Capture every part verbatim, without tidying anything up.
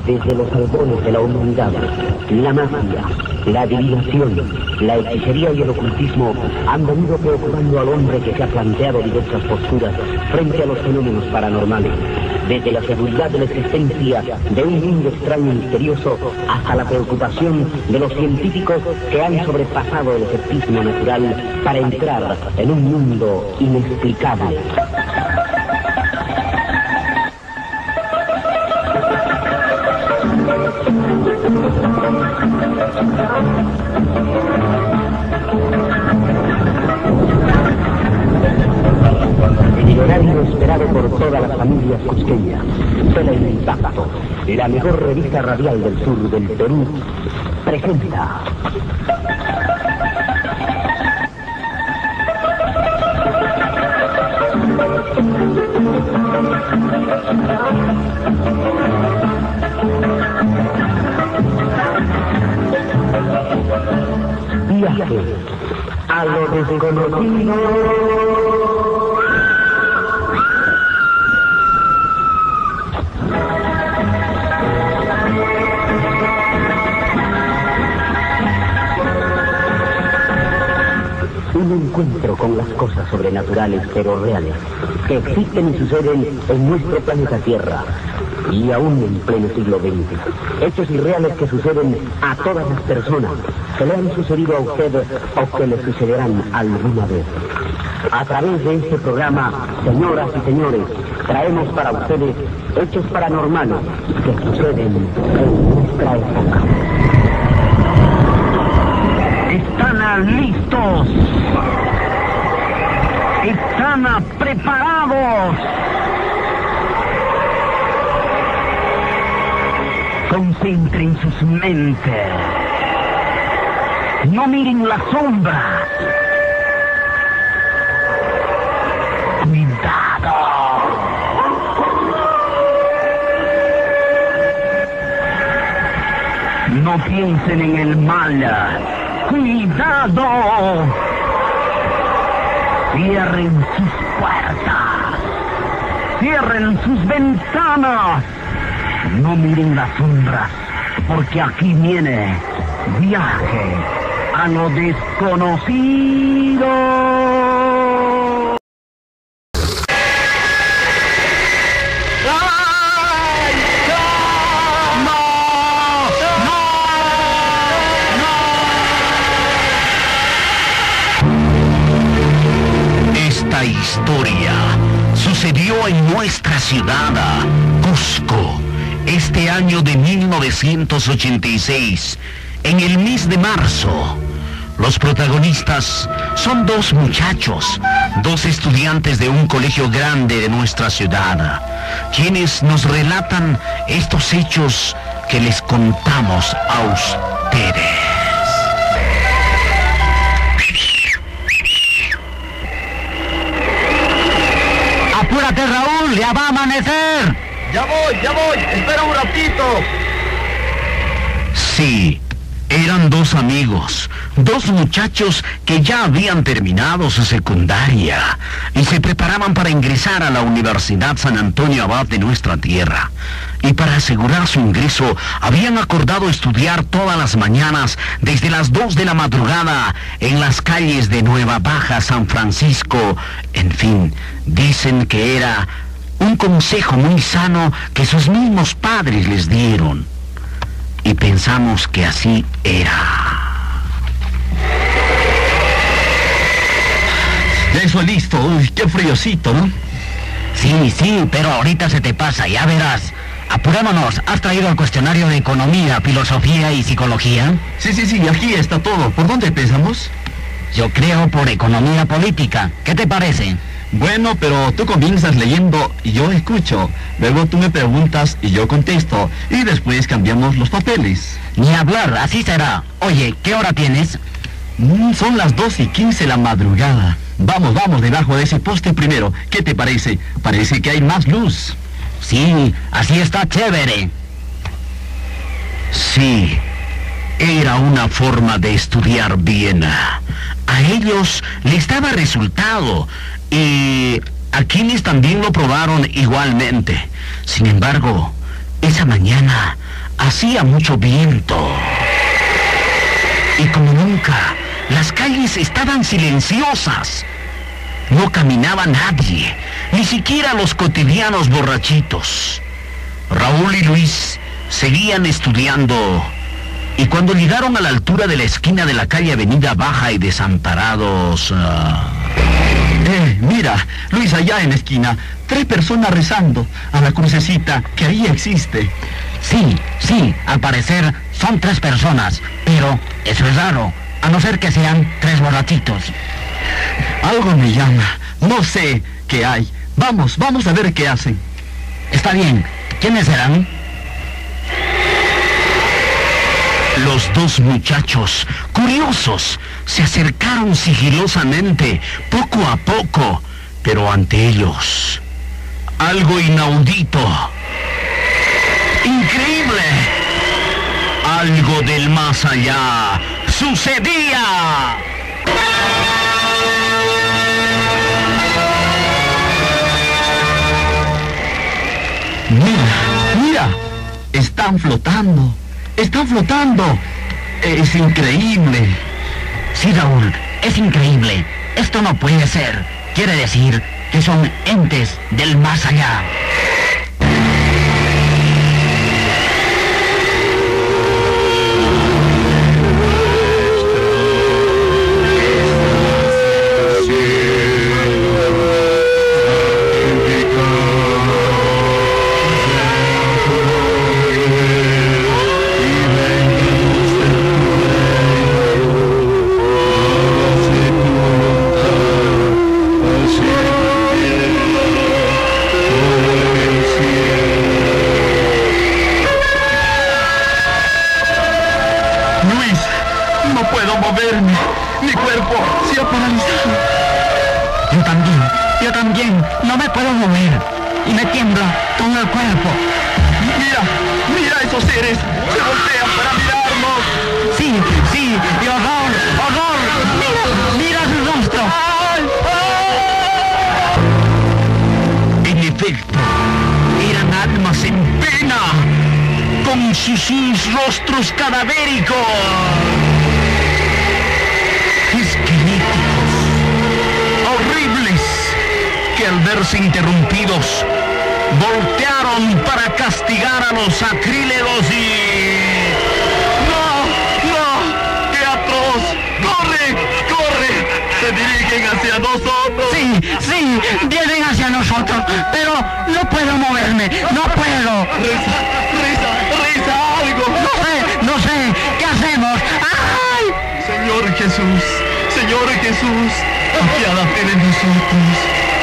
desde los albores de la humanidad, la magia, la adivinación, la hechicería y el ocultismo han venido preocupando al hombre que se ha planteado diversas posturas frente a los fenómenos paranormales. Desde la seguridad de la existencia de un mundo extraño y misterioso hasta la preocupación de los científicos que han sobrepasado el escepticismo natural para entrar en un mundo inexplicable. El horario esperado por todas las familias cusqueñas, Teleimpacto, la mejor revista radial del sur del Perú, presenta... Viaje a lo desconocido. Un encuentro con las cosas sobrenaturales pero reales que existen y suceden en nuestro planeta Tierra y aún en pleno siglo veinte. Hechos irreales que suceden a todas las personas, que le han sucedido a usted o que le sucederán alguna vez. A través de este programa, señoras y señores, traemos para ustedes hechos paranormales que suceden en nuestra época. ¿Están listos? ¿Están preparados? Concentren sus mentes. No miren las sombras. Cuidado. No piensen en el mal. ¡Cuidado! Cierren sus puertas. Cierren sus ventanas. No miren las sombras, porque aquí viene Viaje a lo desconocido. Historia sucedió en nuestra ciudad, Cusco, este año de mil novecientos ochenta y seis, en el mes de marzo. Los protagonistas son dos muchachos, dos estudiantes de un colegio grande de nuestra ciudad, quienes nos relatan estos hechos que les contamos a ustedes. ¡Apúrate, Raúl! ¡Ya va a amanecer! ¡Ya voy, ya voy! ¡Espera un ratito! Sí, eran dos amigos, dos muchachos que ya habían terminado su secundaria y se preparaban para ingresar a la Universidad San Antonio Abad de nuestra tierra. Y para asegurar su ingreso, habían acordado estudiar todas las mañanas desde las dos de la madrugada en las calles de Nueva Baja, San Francisco. En fin, dicen que era un consejo muy sano que sus mismos padres les dieron. Y pensamos que así era. Ya eso listo. Uy, qué friocito, ¿no? Sí, sí, pero ahorita se te pasa, ya verás. Apurémonos, ¿has traído el cuestionario de economía, filosofía y psicología? Sí, sí, sí, aquí está todo. ¿Por dónde empezamos? Yo creo por economía política. ¿Qué te parece? Bueno, pero tú comienzas leyendo y yo escucho. Luego tú me preguntas y yo contesto. Y después cambiamos los papeles. Ni hablar, así será. Oye, ¿qué hora tienes? Mm, son las dos y quince de la madrugada. Vamos, vamos debajo de ese poste primero. ¿Qué te parece? Parece que hay más luz. Sí, así está chévere. Sí, era una forma de estudiar bien. A ellos les daba resultado y a quienes también lo probaron igualmente. Sin embargo, esa mañana hacía mucho viento. Y como nunca, las calles estaban silenciosas. No caminaba nadie, ni siquiera los cotidianos borrachitos. Raúl y Luis seguían estudiando, y cuando llegaron a la altura de la esquina de la calle Avenida Baja y Desamparados... Uh... Eh, mira, Luis, allá en la esquina, tres personas rezando a la crucecita que ahí existe. Sí, sí, al parecer son tres personas, pero eso es raro, a no ser que sean tres borrachitos. Algo me llama, no sé qué hay. Vamos, vamos a ver qué hacen. Está bien, ¿quiénes serán? Los dos muchachos, curiosos, se acercaron sigilosamente, poco a poco, pero ante ellos, algo inaudito, increíble, algo del más allá, sucedía. Mira, mira, están flotando. ¡Están flotando! Es increíble. Sí, Raúl, es increíble. Esto no puede ser. Quiere decir que son entes del más allá. Mi cuerpo se ha paralizado. Yo también, yo también. No me puedo mover. Y me tiembla todo el cuerpo. Mira, mira esos seres. Se voltean para mirarnos. Sí, sí, y horror, horror. Mira, mira su rostro. ¡Ay, ay! En efecto, eran almas en pena, con sus, sus rostros cadavéricos. Esqueléticos, horribles, que al verse interrumpidos, voltearon para castigar a los sacrílegos y... ¡No! ¡No! ¡Qué atroz! ¡Corre! ¡Corre! Se dirigen hacia nosotros. Sí, sí, vienen hacia nosotros, pero no puedo moverme, no puedo. Reza, reza, reza algo. No sé, no sé, ¿qué hacemos? ¡Ay! Señor Jesús, Señor Jesús, apiádate de nosotros.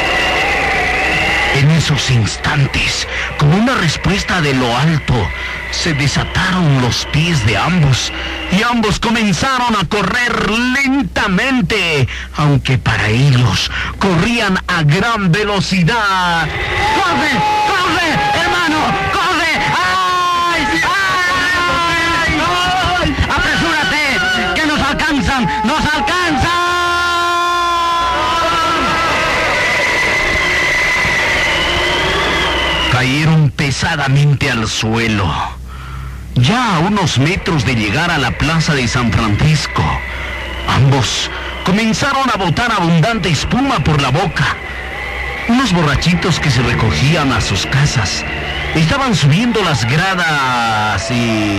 En esos instantes, como una respuesta de lo alto, se desataron los pies de ambos y ambos comenzaron a correr lentamente, aunque para ellos corrían a gran velocidad. ¡Corre! ¡Corre! ¡Hermano! ¡Corre! ¡Ay! ¡Ay! ¡Ay! ¡Apresúrate! ¡Que nos alcanzan! ¡Nos alcanzan! Cayeron pesadamente al suelo. Ya a unos metros de llegar a la plaza de San Francisco, ambos comenzaron a botar abundante espuma por la boca. Unos borrachitos que se recogían a sus casas estaban subiendo las gradas y...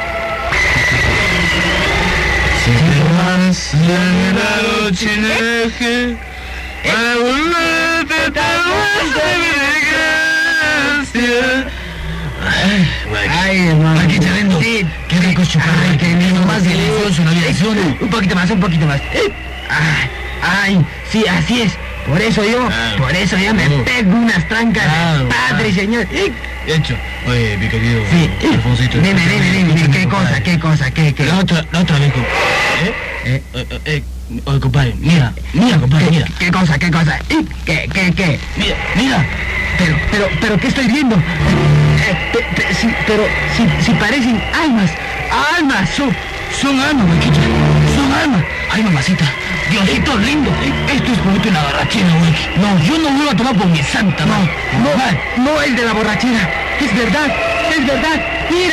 Ay, hermano. Aquí te vendo. Sí. Qué rico chocolate. Qué Lo más delicioso, la aviación. Un poquito más, un poquito más. Ay, ay, sí, así es. Por eso yo, Ah. por eso yo me Mm. pego unas trancas. Ah, Padre, ah. señor. Hecho. Oye, mi querido Sí. Alfonsito. Dime, dime, dime, dime, escúchame, qué cosa, compadre. qué cosa, qué, qué. La otra, la otra vez, compadre. ¿Eh? Eh, Eh, eh, eh, oye, compadre, mira, mira, compadre, ¿Qué, mira. qué cosa, qué cosa? ¿Y ¿Qué, qué, qué? Mira, mira. Pero, pero, pero, ¿qué estoy viendo? Eh, pe- pe- sí, pero, si, si parecen almas, almas, son, Son almas, huequito. Son almas. Ay, mamacita. Diosito lindo. Esto es producto de la barrachera, huequi. No, yo no vuelvo a tomar por mi santa, no, no. no, no el de la borrachera. Es verdad, es verdad.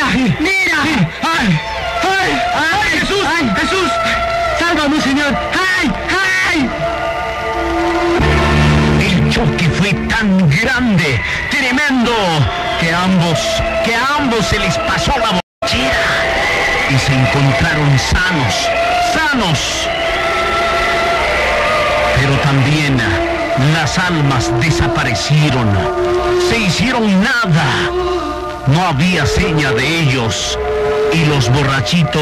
¡Mira! ¡Mira! ¡Ay! ¡Ay! ¡Ay, Jesús! ¡Ay, Jesús! ¡Sálvame, Señor! ¡Ay! ¡Ay! El choque fue tan grande, tremendo, que a ambos, que a ambos se les pasó la borrachera y se encontraron sanos, sanos. Pero también las almas desaparecieron, se hicieron nada. No había seña de ellos y los borrachitos...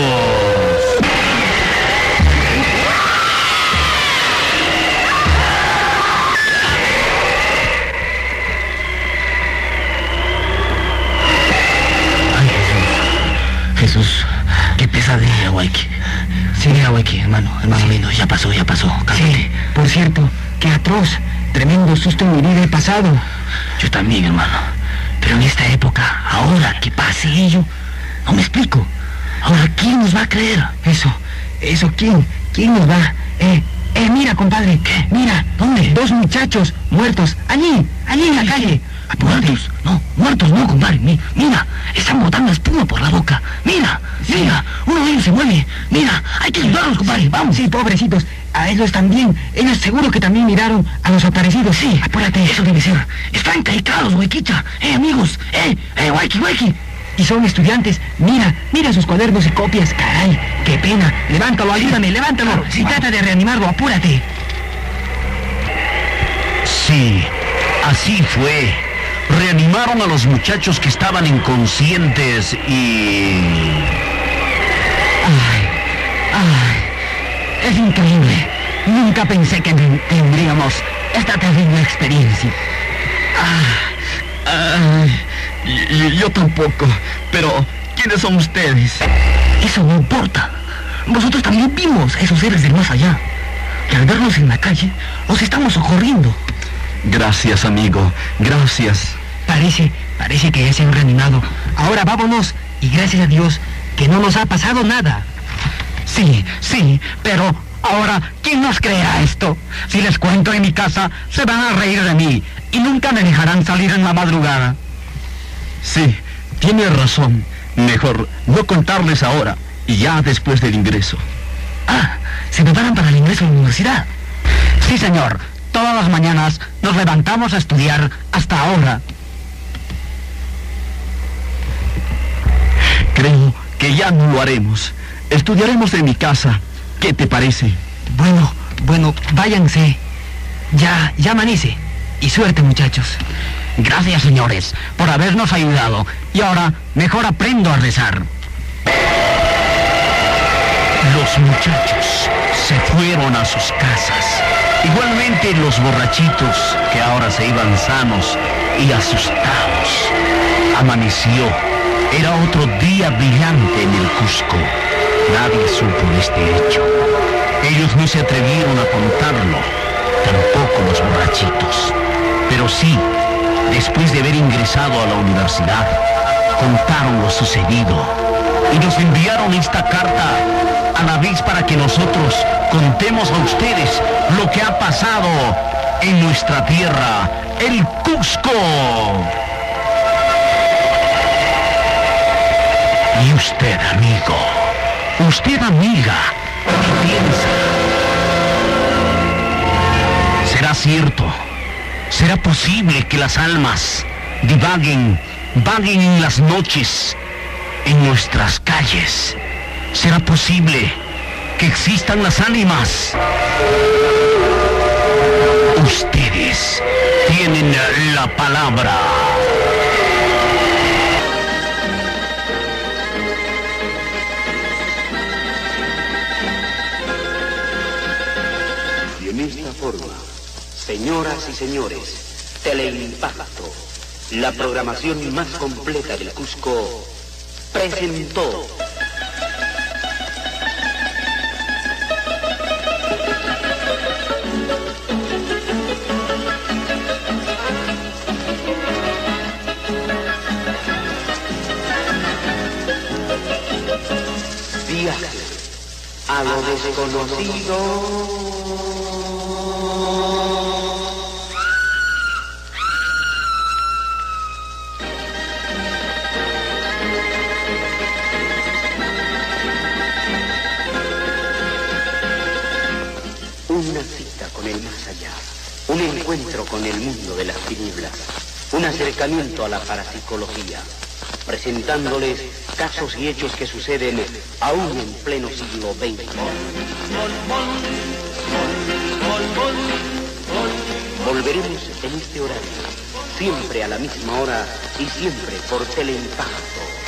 Ay, Jesús. Jesús, qué pesadilla, Waiki. Sí, Waiki, hermano, hermano sí. Lindo, ya pasó, ya pasó. Cálmate. Sí, por cierto, qué atroz, tremendo susto en mi vida he pasado. Yo también, hermano. Pero en esta época, ahora que pase ello, no me explico. Ahora, ¿quién nos va a creer? Eso, eso, ¿quién? ¿Quién nos va? Eh, eh, mira, compadre. ¿Qué? Mira, ¿dónde? Dos muchachos muertos, allí, allí en la calle. ¿Muertos? No, muertos no, compadre. Mi, mira, están botando espuma por la boca. Mira, sí. Mira, uno de ellos se mueve. Mira, hay que ayudarlos, compadre, sí, vamos. Sí, pobrecitos. A ellos también. Ellos seguro que también miraron a los aparecidos. Sí, apúrate. Eso debe ser. Están caicados, Huequicha. Eh, amigos. Eh, eh, Huequi, Huequi. Y son estudiantes. Mira, mira sus cuadernos y copias. Caray, qué pena. Levántalo, ayúdame, levántalo. Claro, si trata de reanimarlo, apúrate. Sí, así fue. Reanimaron a los muchachos que estaban inconscientes y... Ay, ay. Es increíble. Nunca pensé que tendríamos esta terrible experiencia. Ah, ay, yo, yo tampoco. Pero, ¿quiénes son ustedes? Eso no importa. Nosotros también vimos a esos seres del más allá. Y al verlos en la calle, los estamos socorriendo. Gracias, amigo. Gracias. Parece, parece que ya se han reanimado. Ahora vámonos. Y gracias a Dios que no nos ha pasado nada. Sí, sí, pero ahora, ¿quién nos creerá esto? Si les cuento en mi casa, se van a reír de mí y nunca me dejarán salir en la madrugada. Sí, tiene razón. Mejor no contarles ahora y ya después del ingreso. Ah, ¿se preparan para el ingreso a la universidad? Sí, señor. Todas las mañanas nos levantamos a estudiar hasta ahora. Creo que ya no lo haremos. Estudiaremos en mi casa. ¿Qué te parece? Bueno, bueno, váyanse. Ya, ya amanece. Y suerte, muchachos. Gracias, señores, por habernos ayudado. Y ahora, mejor aprendo a rezar. Los muchachos se fueron a sus casas. Igualmente los borrachitos, que ahora se iban sanos y asustados. Amaneció. Era otro día brillante en el Cusco. Nadie supo de este hecho. Ellos no se atrevieron a contarlo, tampoco los borrachitos. Pero sí, después de haber ingresado a la universidad, contaron lo sucedido y nos enviaron esta carta a la vez para que nosotros contemos a ustedes lo que ha pasado en nuestra tierra, el Cusco. Y usted, amigo, usted, amiga, ¿qué piensa? ¿Será cierto? ¿Será posible que las almas divaguen, vaguen en las noches, en nuestras calles? ¿Será posible que existan las ánimas? Ustedes tienen la palabra. Y en esta forma, señoras y señores, Teleimpacto, la programación más completa del Cusco, presentó Viaje a lo desconocido. el más allá. Un encuentro con el mundo de las tinieblas. Un acercamiento a la parapsicología. Presentándoles casos y hechos que suceden aún en pleno siglo veinte. Volveremos en este horario, siempre a la misma hora y siempre por Teleimpacto.